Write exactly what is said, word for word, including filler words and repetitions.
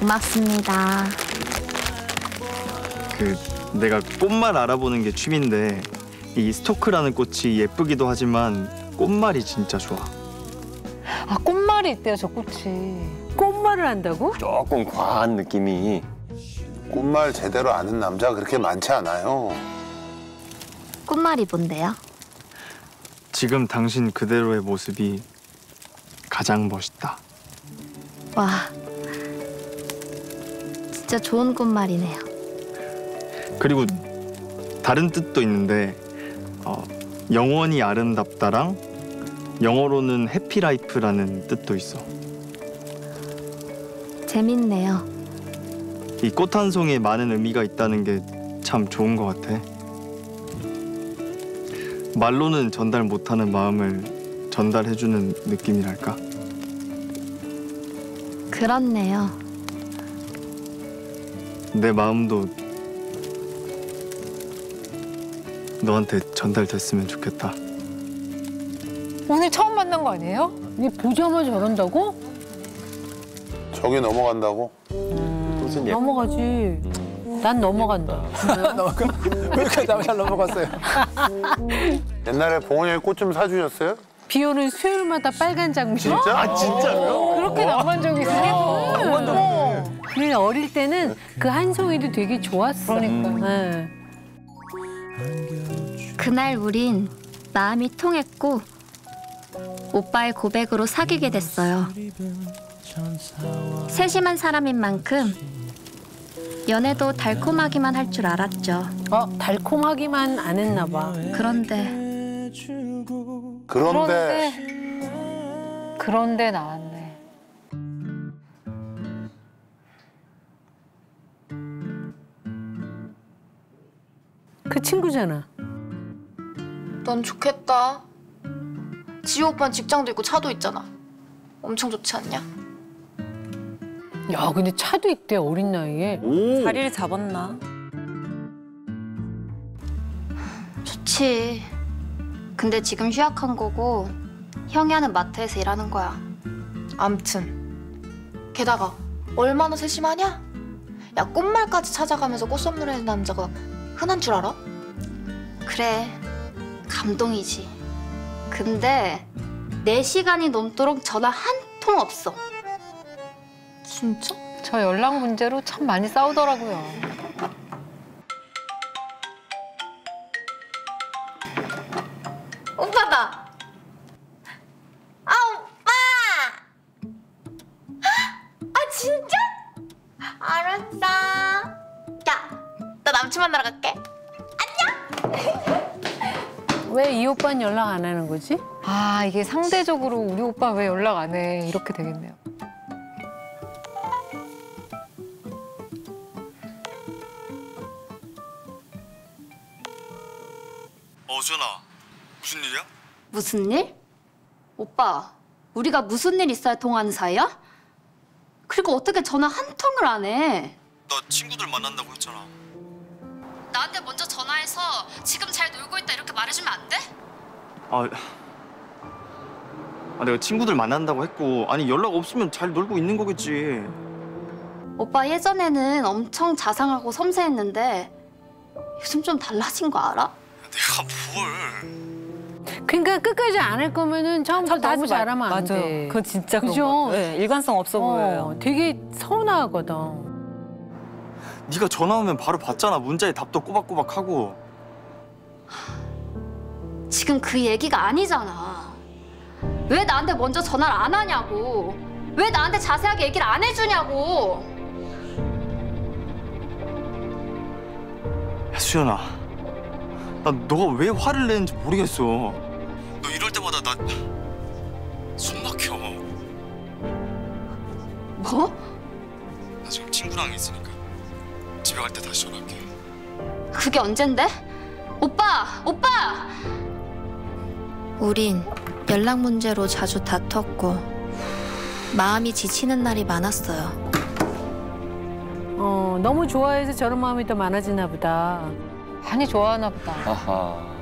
고맙습니다. 그 내가 꽃말 알아보는 게 취미인데 이 스토크라는 꽃이 예쁘기도 하지만 꽃말이 진짜 좋아. 아, 꽃말이 있대요, 저 꽃이. 꽃말을 한다고? 조금 과한 느낌이. 꽃말 제대로 아는 남자가 그렇게 많지 않아요. 꽃말이 뭔데요? 지금 당신 그대로의 모습이 가장 멋있다. 와, 진짜 좋은 꽃말이네요. 그리고 다른 뜻도 있는데 어, 영원히 아름답다랑 영어로는 해피라이프라는 뜻도 있어. 재밌네요. 이 꽃 한 송이에 많은 의미가 있다는 게 참 좋은 것 같아. 말로는 전달 못하는 마음을 전달해주는 느낌이랄까? 그렇네요. 내 마음도 너한테 전달됐으면 좋겠다. 오늘 처음 만난 거 아니에요? 니 보자마자 저런다고? 저기 넘어간다고? 무슨 예 넘어가지. 난 넘어간다. 왜 이렇게 잘 넘어갔어요? 옛날에 봉원이 형이 꽃 좀 사주셨어요? 비 오는 수요일마다 빨간 장미. 진짜? 아, 진짜요? 그렇게 낭만적이세요? 낭만적이네. 근데 어릴 때는 그 한 송이도 되게 좋았어. 그러니까. 네. 그날 우린 마음이 통했고 오빠의 고백으로 사귀게 됐어요. 세심한 사람인 만큼 연애도 달콤하기만 할 줄 알았죠. 어, 달콤하기만 안 했나 봐. 그런데 그런데 그런데 나왔네. 그 친구잖아. 넌 좋겠다. 지호 오빠는 직장도 있고 차도 있잖아. 엄청 좋지 않냐? 야, 근데 차도 있대, 어린 나이에. 오. 자리를 잡았나? 좋지. 근데 지금 휴학한 거고 형이 하는 마트에서 일하는 거야. 암튼 게다가 얼마나 세심하냐? 야, 꽃말까지 찾아가면서 꽃 선물해주는 남자가 흔한 줄 알아? 그래, 감동이지. 근데 네 시간이 넘도록 전화 한 통 없어. 진짜? 저 연락 문제로 참 많이 싸우더라고요. 오빠다! 아, 오빠! 아, 진짜? 알았어. 야, 나 남친 만나러 갈게. 왜 이 오빠는 연락 안 하는 거지? 아, 이게 상대적으로 우리 오빠 왜 연락 안 해? 이렇게 되겠네요. 어, 수연아. 무슨 일이야? 무슨 일? 오빠, 우리가 무슨 일 있어야 통화하는 사이야? 그리고 어떻게 전화 한 통을 안 해? 나 친구들 만난다고 했잖아. 나한테 먼저 전화해서 지금 잘 놀고 있다 이렇게 말해주면 안 돼? 아, 아, 내가 친구들 만난다고 했고, 아니 연락 없으면 잘 놀고 있는 거겠지. 오빠 예전에는 엄청 자상하고 섬세했는데 요즘 좀 달라진 거 알아? 내가 뭘? 그러니까 끝까지 안 할 거면은 처음부터 너무 잘하면 안 맞아요. 돼. 그거 진짜 그런 그죠? 것 같아요. 네, 일관성 없어 보여요. 어, 되게 서운하거든. 네가 전화 오면 바로 받잖아. 문자에 답도 꼬박꼬박하고. 지금 그 얘기가 아니잖아. 왜 나한테 먼저 전화를 안 하냐고. 왜 나한테 자세하게 얘기를 안 해주냐고. 야, 수연아. 나 너가 왜 화를 내는지 모르겠어. 너 이럴 때마다 나 숨 막혀. 뭐? 나 지금 친구랑 있으니까 집에 갈 때 다시 전화할게. 그게 언젠데? 오빠! 오빠! 우린 연락 문제로 자주 다퉜고 마음이 지치는 날이 많았어요. 어, 너무 좋아해서 저런 마음이 더 많아지나 보다. 많이 좋아하나 보다. 아하.